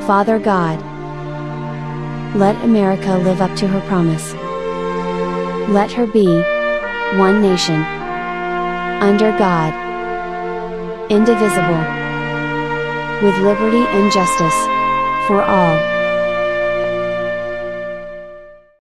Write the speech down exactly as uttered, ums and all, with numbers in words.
Father God, let America live up to her promise. Let her be one nation, under God, indivisible, with liberty and justice for all.